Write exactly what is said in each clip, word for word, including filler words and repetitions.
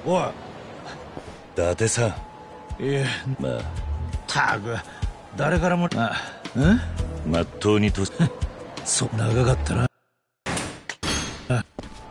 おい、 伊達さん。 いえ、 まあたく誰からも。あ、んまっとうにとそう長かったな。あ、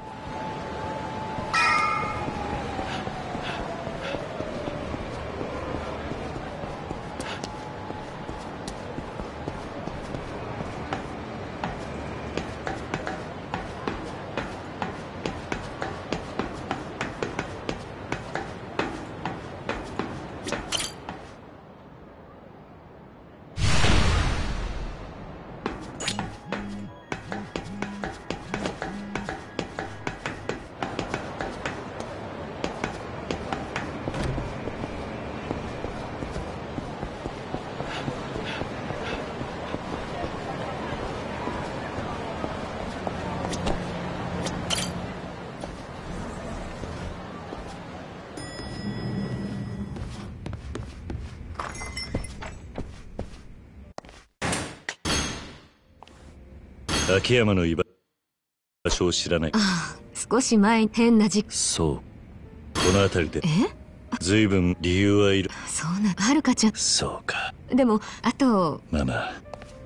秋山の居場所を知らない。 ああ、少し前変な時。 そう、この辺りでえ？ 随分理由はいる。 そうな、はるかちゃん。 そうか。 でもあと。 まあまあ。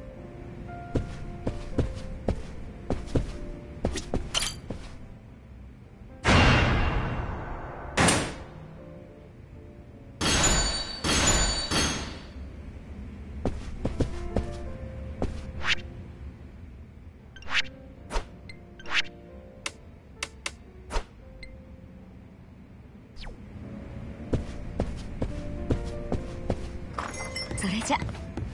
それじゃ。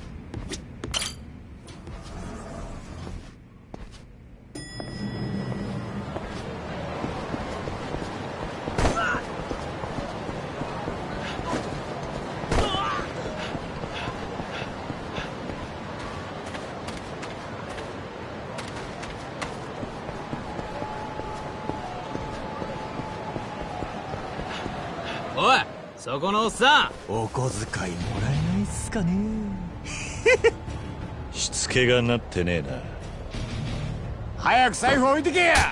おい、そこのおっさん、お小遣いもらえないっすかね。 しつけがなってねえな。 早く財布置いてけや。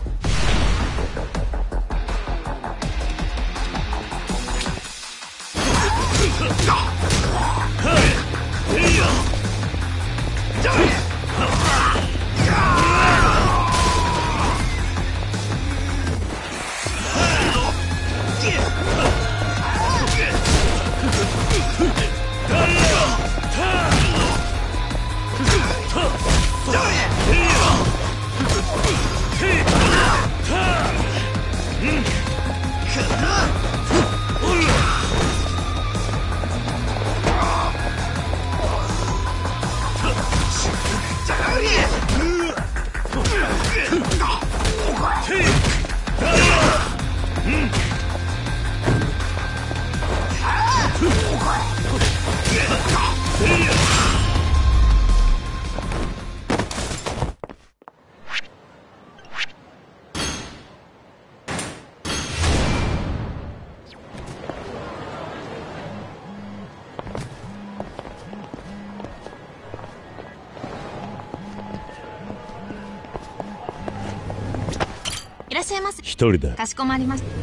いらっしゃいませ。 一人だ。 かしこまりました。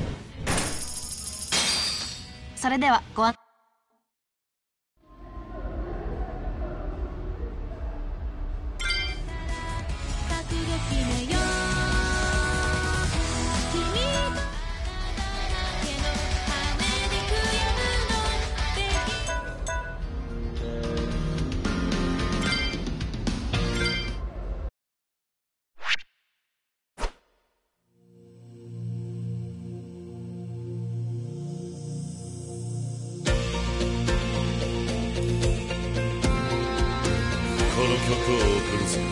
それではご案。 この曲を送るぞ。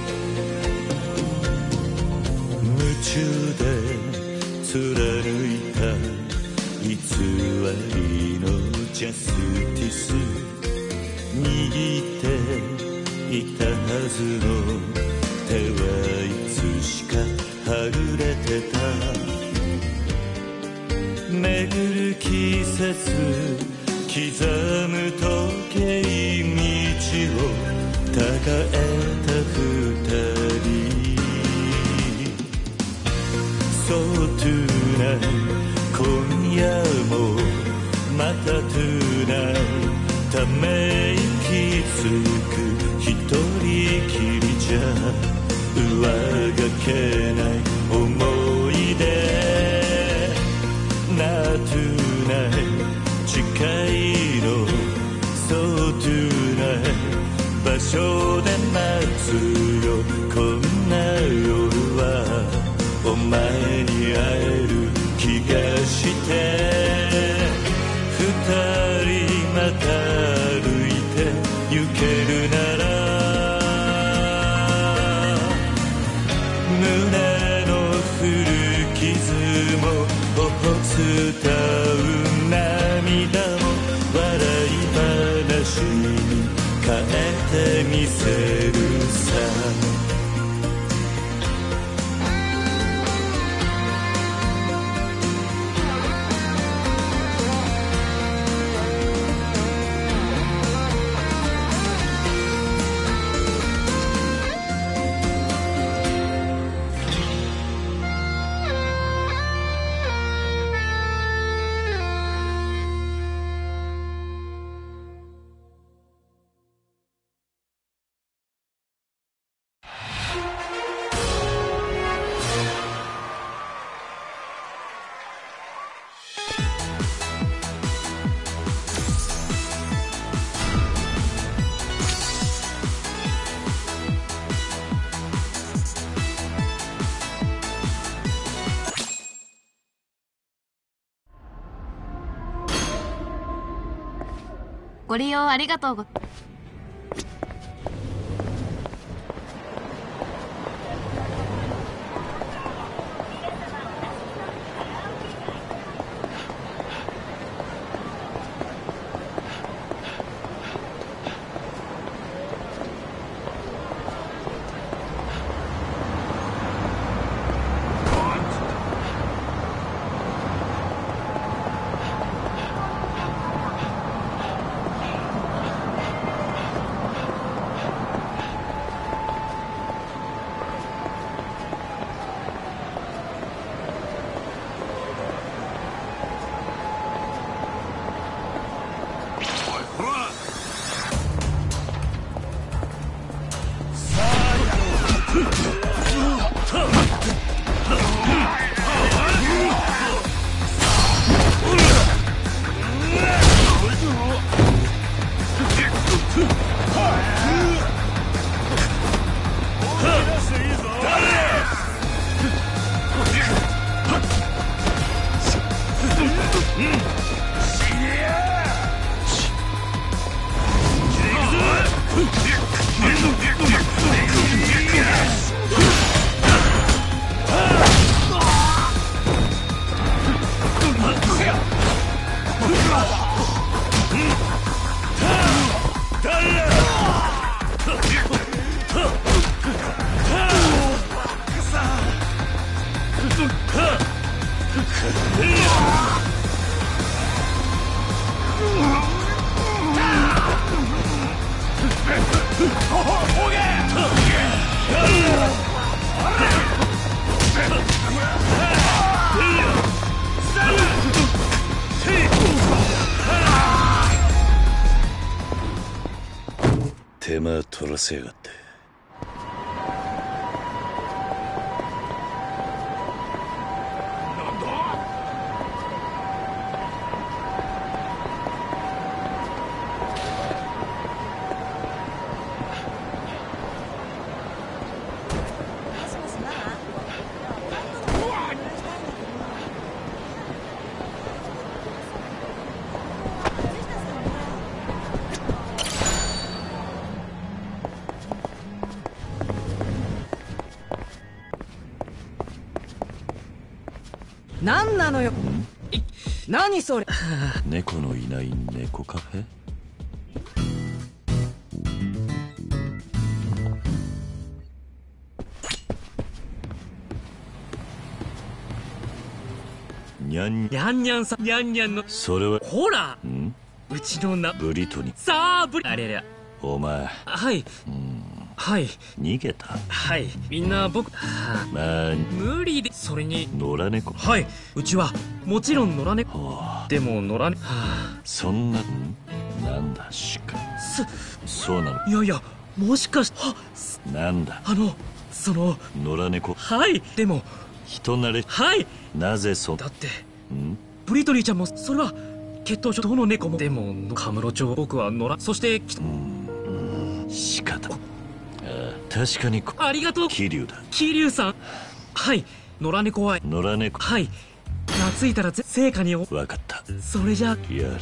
夢中で貫いた偽りのジャスティス、握っていたはずの手はいつしかはぐれてた。巡る季節刻む時計道を抱えた二人、そっとな今夜トゥナイため息つく一人きりじゃ上がけない思い出ナトゥナイ近いのそうトゥナイ場所で待つよこんな夜はお前に会える気がして二人また歩いて行けるなら胸の古傷も頬伝う涙も笑い話に変えてみせるさご利用ありがとうご手間取らせやがって何なのよ。何それ。 猫のいない猫カフェ。にゃんにゃんにゃんさんにゃんにゃんのそれはほらんうちのなブリトニさあブリあれれお前はいうんはい。 逃げた。 はい。みんな僕、はあ、 まあ、 無理で、それに。 野良猫。 はい。うちは、もちろん野良猫。 はあ、 でも野良猫。はあ、 そんな、んなんだ、鹿。 す、 そうなの。 いやいや、もしかして、はっ、 なんだ。 あの、その、 野良猫。 はい。でも、 人慣れ。 はい。 なぜそ、 だって、 んブリトニーちゃんも、それは、血統上どの猫も。でも、カムロ町、僕は野良、そして、きうん、鹿だ。ああ、確かに、 ありがとう。 桐生だ。 桐生さん。はい。野良猫は、 野良猫。 はい。懐いたらぜ、成果にお。 わかった。 それじゃ、 やれやれ。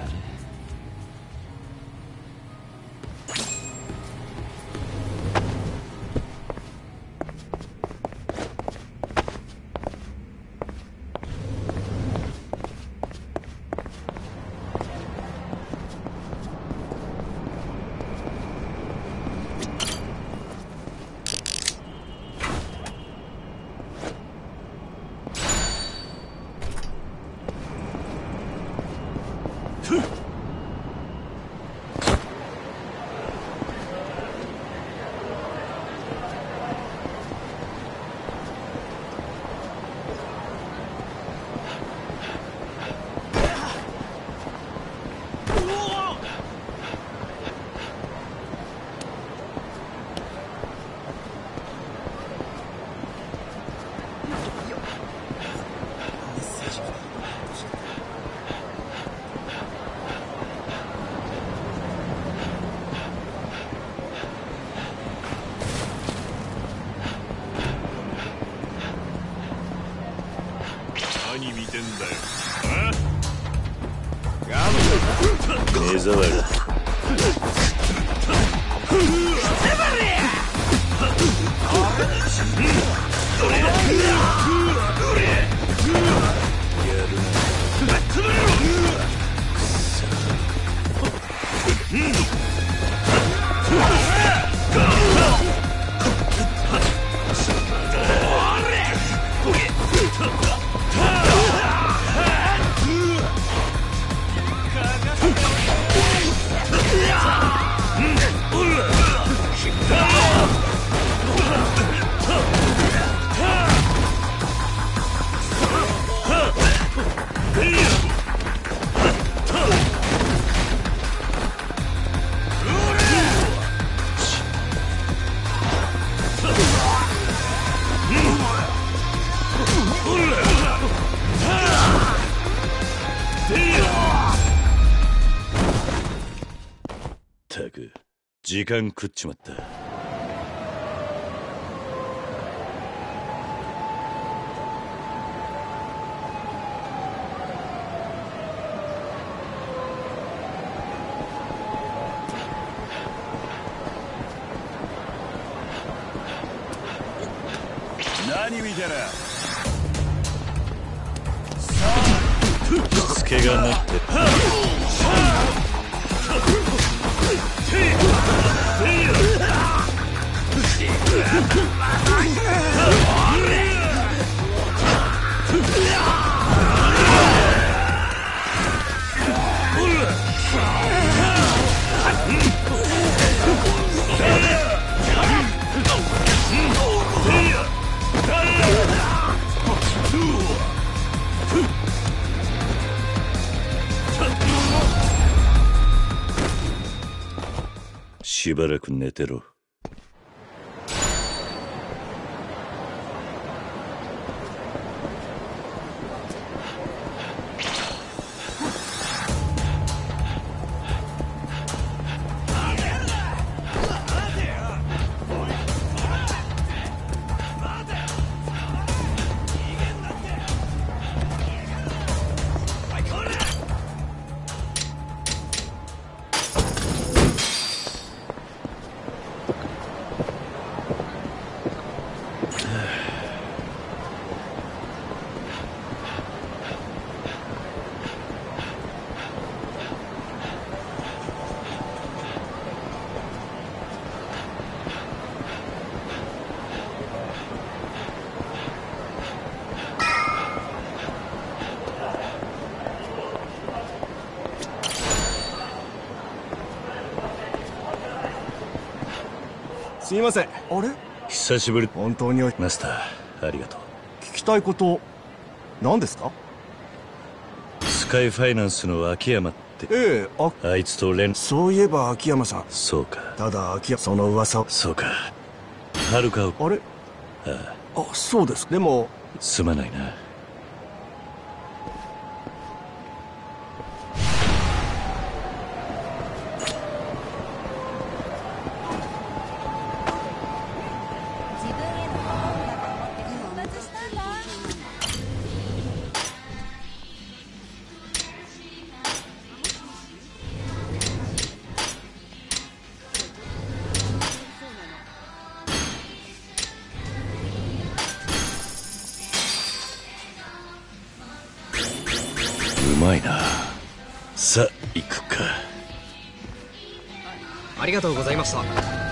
何見てんだよ。 目障り。ったく、時間食っちまった。 何見てる。 しつけがなって。しばらく寝てろ。 すいません。あれ、 久しぶり。 本当においマスター、ありがとう。 聞きたいこと何ですか？ スカイファイナンスの秋山って。 ええ、ああいつと連。 そういえば秋山さん。 そうか。 ただ秋山、その噂を。 そうか。はるかを。 あれ、 ああ、そうです。でもすまないな。うまいな。さあ行くか。 ありがとうございました。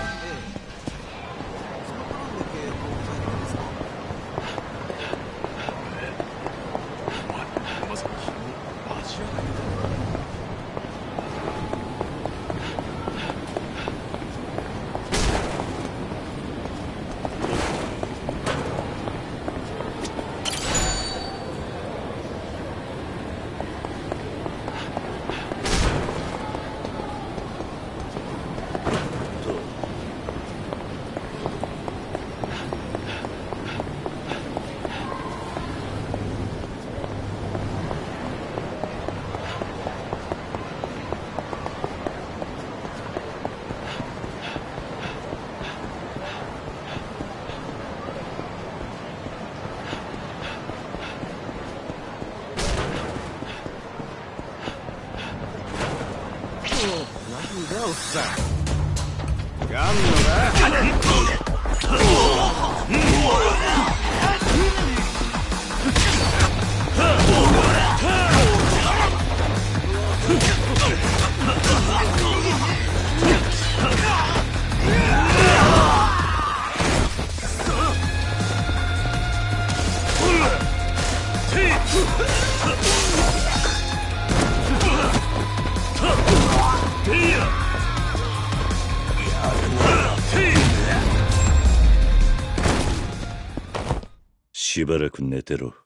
なんだおっさん、やんのか？ しばらく寝てろ。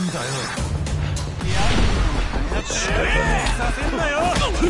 だよ。 させんなよ。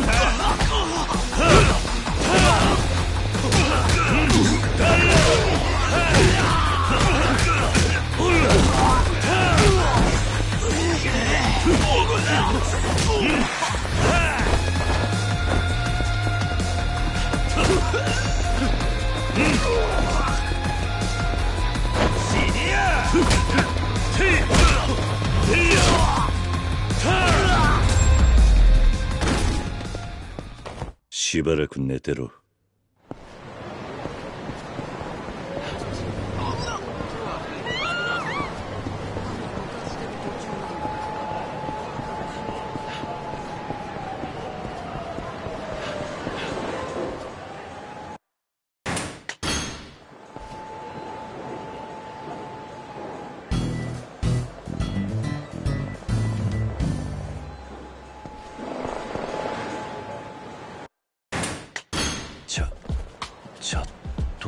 しばらく寝てろ。ちょ、ちょっと。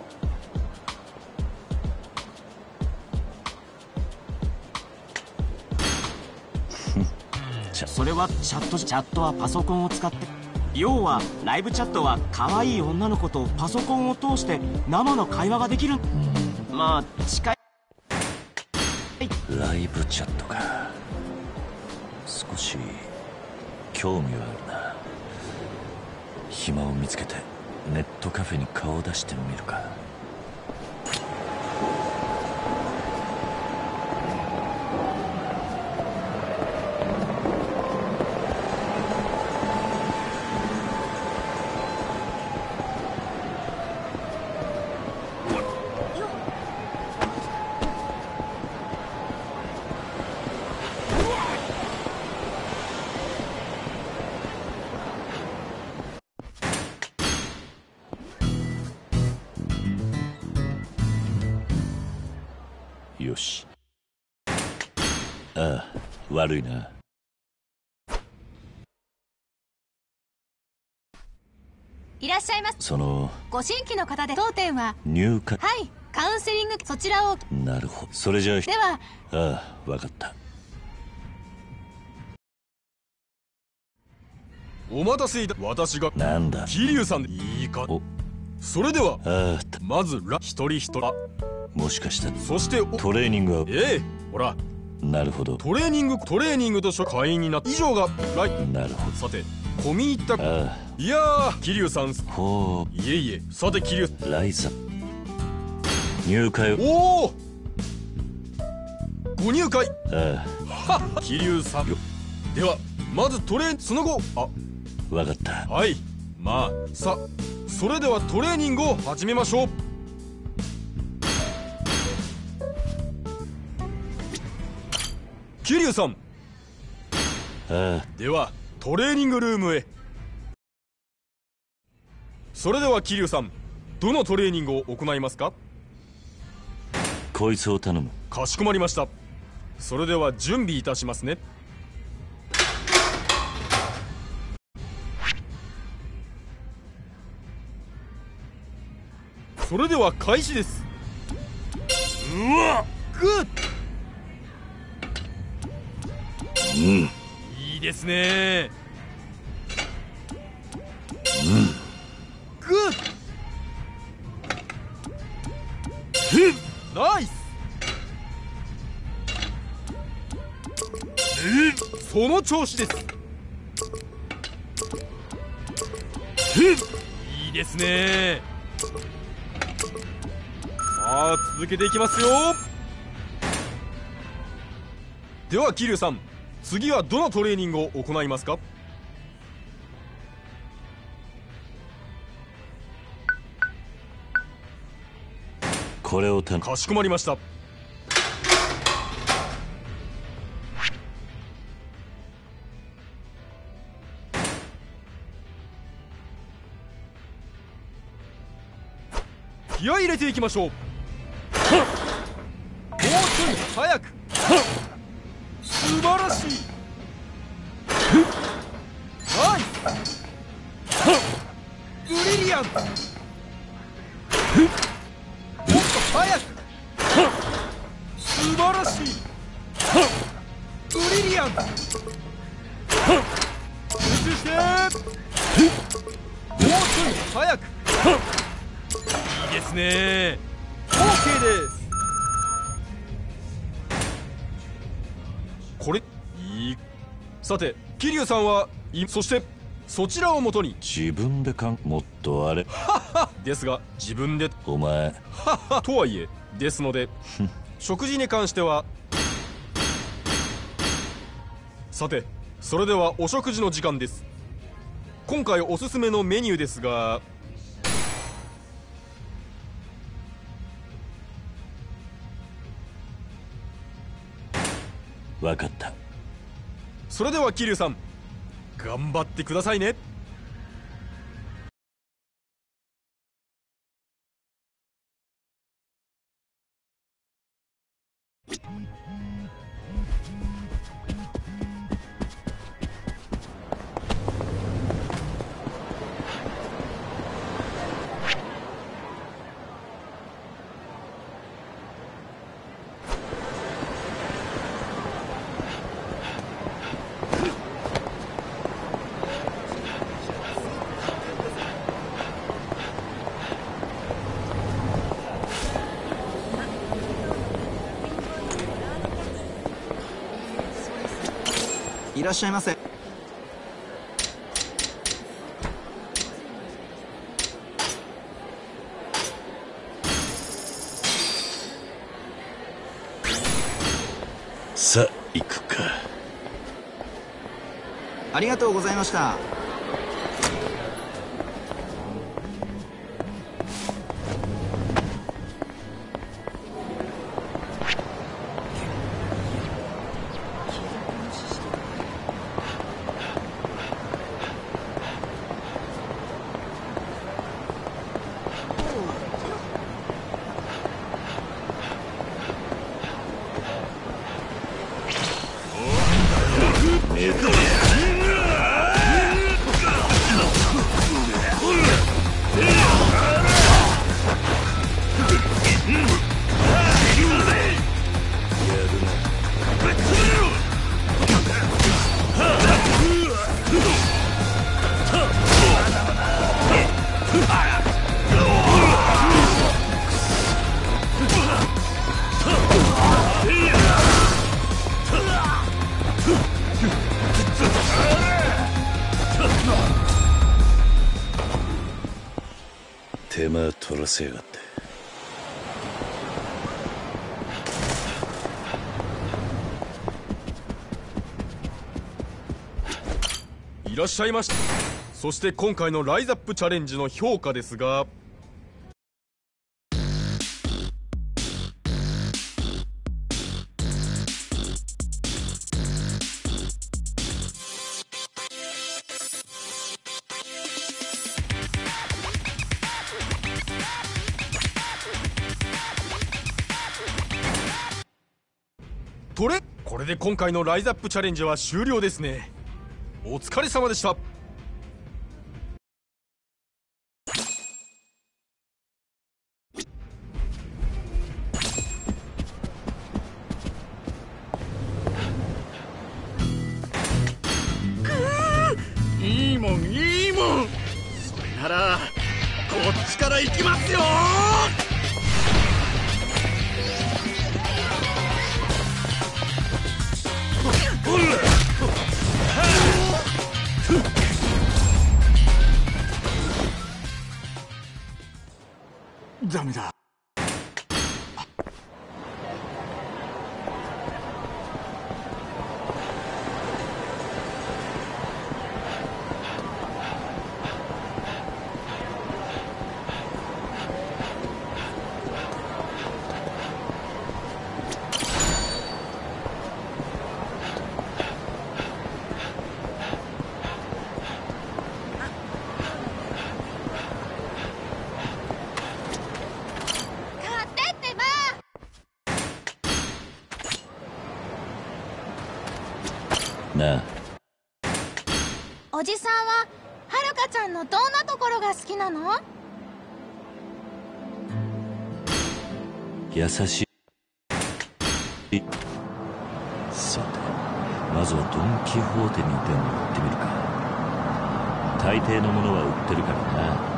それはチャットチャットはパソコンを使って、要はライブチャットは可愛い女の子とパソコンを通して生の会話ができる。まあ近い。 ライブチャットか。少し興味はあるな。暇を見つけてネットカフェに顔を出してみるか。よし。ああ、悪いな。 いらっしゃいます。 そのご新規の方で、当店は入会。 はい、カウンセリング、そちらを。 なるほど。それじゃあでは。 ああ、わかった。 お待たせいた。私がなんだ桐生さんでいいか。お、それではああ、 まずラ一人一人。 もしかしたらそしてトレーニングは。 ええ、ほら。 なるほど。 トレーニングトレーニングとして会員になった以上がライ。 なるほど。 さて込み入った。 ああ、 いやー桐生さん。 ほう。いえいえ。さて桐生ライザ入会。 おお、ご入会。 ああ桐生さん。ではまずトレーその後。あ、 わかった。 はい、まあさ、それではトレーニングを始めましょう。桐生さん。 ああ、 ではトレーニングルームへ。それでは桐生さん、どのトレーニングを行いますか？ こいつを頼む。 かしこまりました。それでは準備いたしますね。それでは開始です。うわっ、グッ。 うん、 いいですね。 うん、 グッ。ナイス。その調子です。いいですね。さあ続けていきますよ。では桐生さん、次はどのトレーニングを行いますか？ これを頼む。 かしこまりました。気合い入れていきましょう。もうちょい早く。素晴らしい。ナイス。ブリリアント。もっと早く。素晴らしい。 リアン集中してもうちょい早くいいですね オーケー ですこれいいさて桐生さんはいそしてそちらをもとに自分でかんもっとあれですが自分でお前とはいえですので食事に関してはさてそれではお食事の時間です。今回おすすめのメニューですが分かった。 それでは桐生さん頑張ってくださいね。 いらっしゃいませ。 さあ行くか。 ありがとうございました。 手間取らせやがって。 いらっしゃいました。そして今回のライズアップチャレンジの評価ですがとれこれで今回のライズアップチャレンジは終了ですね。お疲れ様でした。 いいもんいいもん。それならこっちから行きますよ。ダメだ。 なあ、 おじさんははるかちゃんのどんなところが好きなの？ 優しい。さてまずはドン・キホーテにでも行ってみるか。大抵のものは売ってるからな。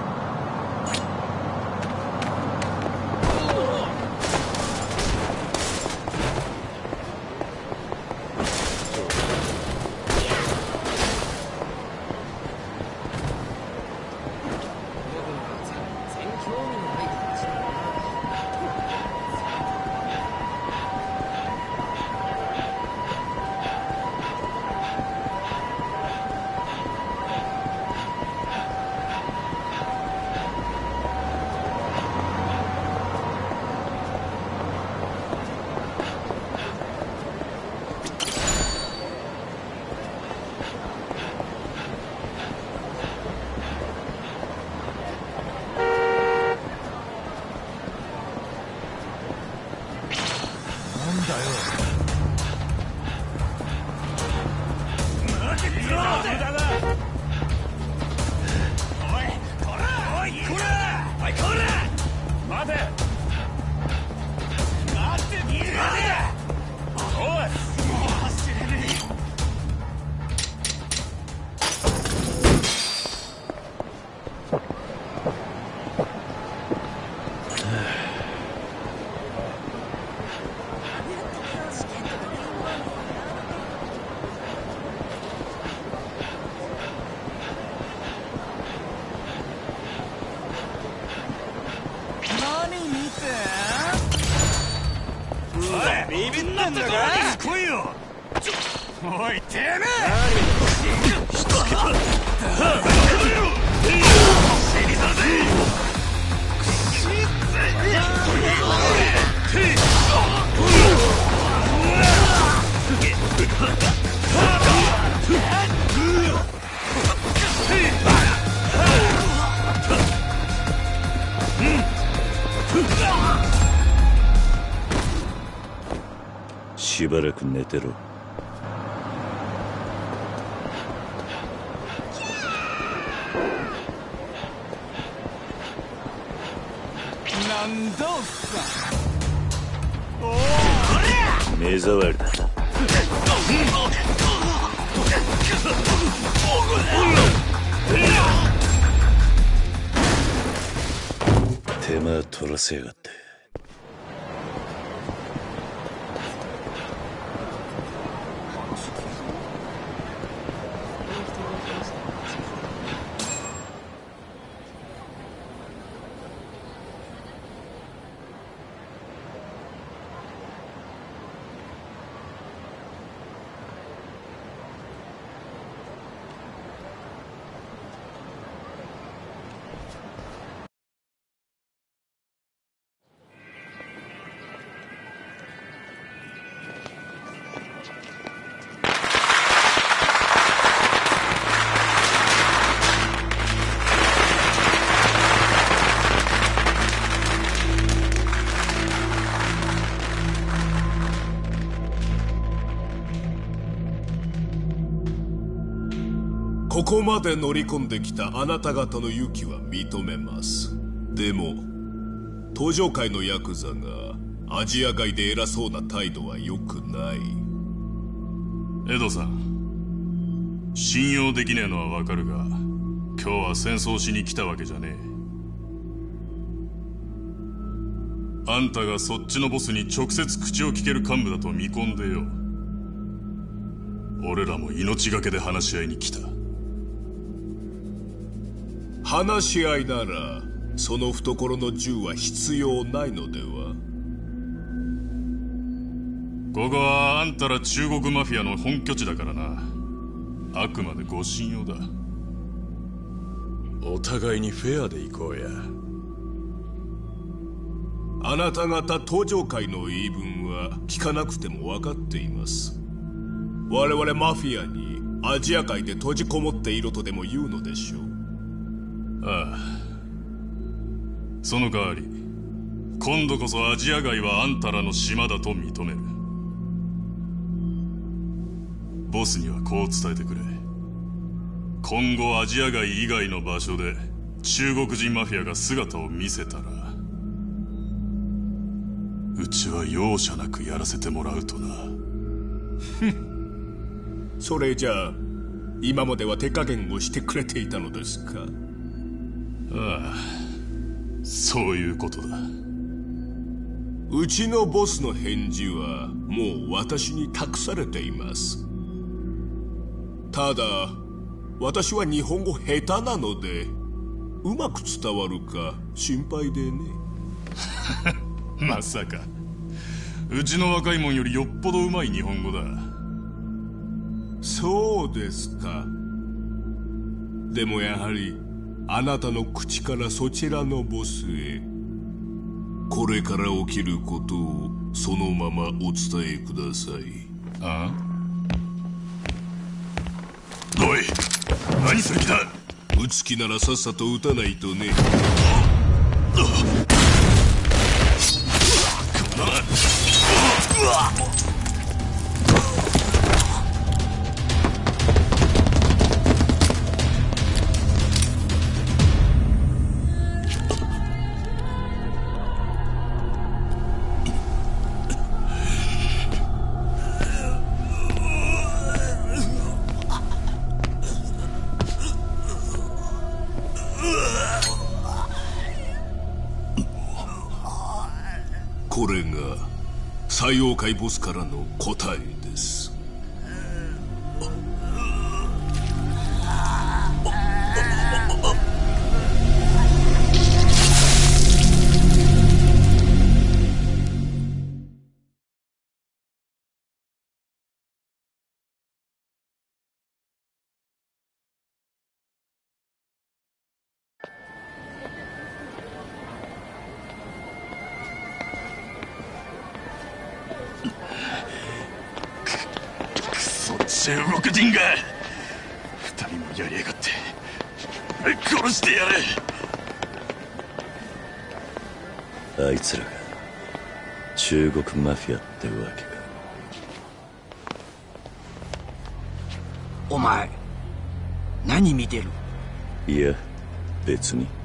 ビビってんだか。来いよ。おいてめえ。しつけた。死にさせ。 しばらく寝てろ。 なんだおっさん。おお、 目障りだ。手間取らせやがって。 ここまで乗り込んできたあなた方の勇気は認めます。でも東上界のヤクザがアジア外で偉そうな態度は良くない。 エドさん、信用できねえのはわかるが、今日は戦争しに来たわけじゃねえ。あんたがそっちのボスに直接口を聞ける幹部だと見込んでよ。俺らも命がけで話し合いに来た。 話し合いならその懐の銃は必要ないのでは。 ここはあんたら中国マフィアの本拠地だからな。あくまでご信用だ。 お互いにフェアで行こうや。 あなた方東上界の言い分は聞かなくても分かっています。我々マフィアにアジア界で閉じこもっていろとでも言うのでしょう。 ああ、その代わり今度こそアジア街はあんたらの島だと認める。ボスにはこう伝えてくれ。今後アジア街以外の場所で中国人マフィアが姿を見せたら、うちは容赦なくやらせてもらうとな。 それじゃあ今までは手加減をしてくれていたのですか？ ああ、そういうことだ。 うちのボスの返事はもう私に託されています。ただ私は日本語下手なのでうまく伝わるか心配でね。 まさかうちの若いもんよりよっぽどうまい日本語だ。 そうですか。でもやはりあなたの口からそちらのボスへこれから起きることをそのままお伝えください。 ああ、おい、何する気だ。 撃つ気ならさっさと撃たないとね。これが最妖怪ボスからの答えです。 中国人が二人もやりやがって殺してやれ。 あいつらが中国マフィアってわけか。 お前何見てる？ いや別に。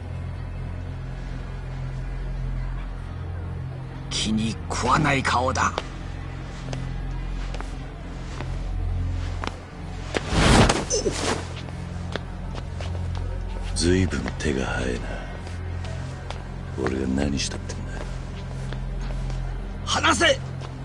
気に食わない顔だ。 ずいぶん手が早いな。俺が何したってんだ。 離せ！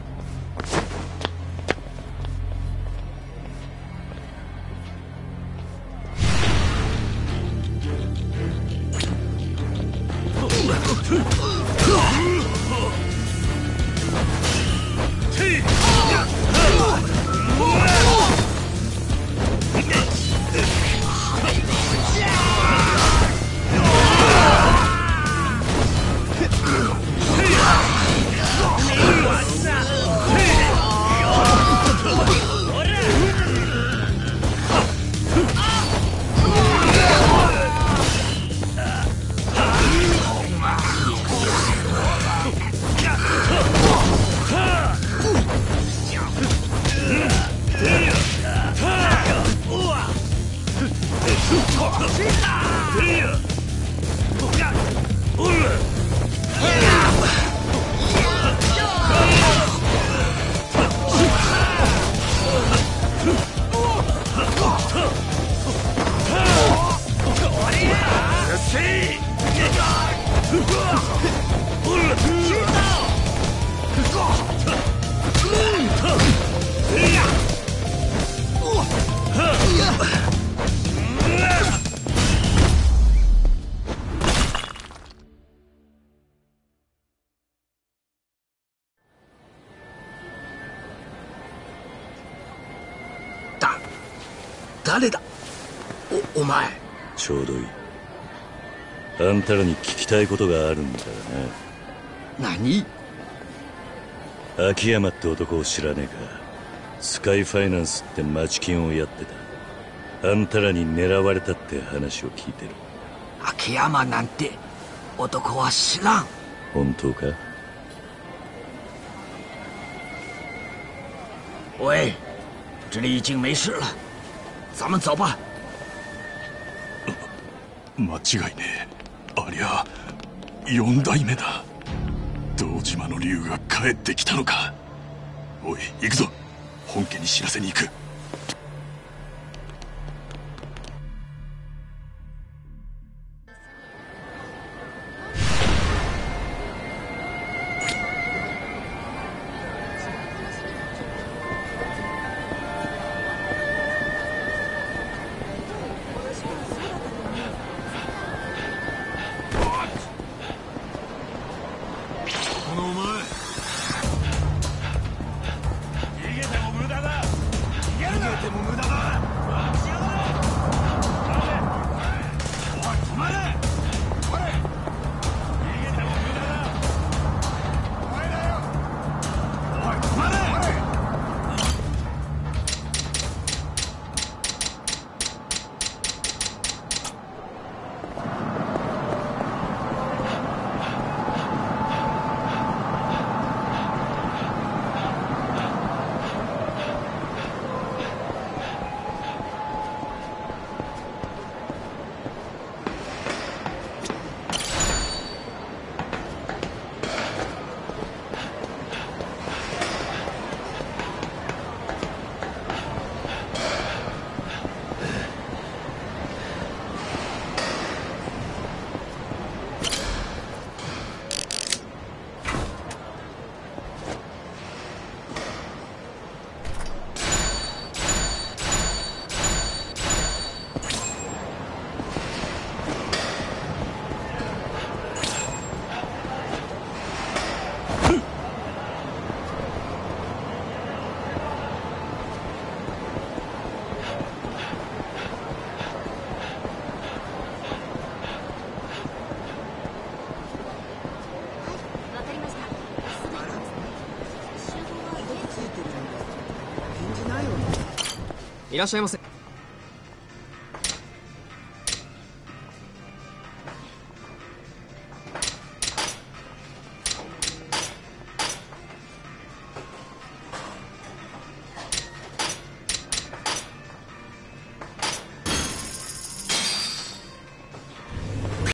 誰だ？お、お前。 ちょうどいい。あんたらに聞きたいことがあるんだよな。何？ 秋山って男を知らねえか。スカイファイナンスって町金をやってた。あんたらに狙われたって話を聞いてる。 秋山なんて男は知らん。 本当か？ 喂，这里已经没事了，咱们走吧。 間違いねえ。ありゃ四代目だ。堂島の竜が帰ってきたのか。おい行くぞ。本家に知らせに行く。 らっしゃいませ。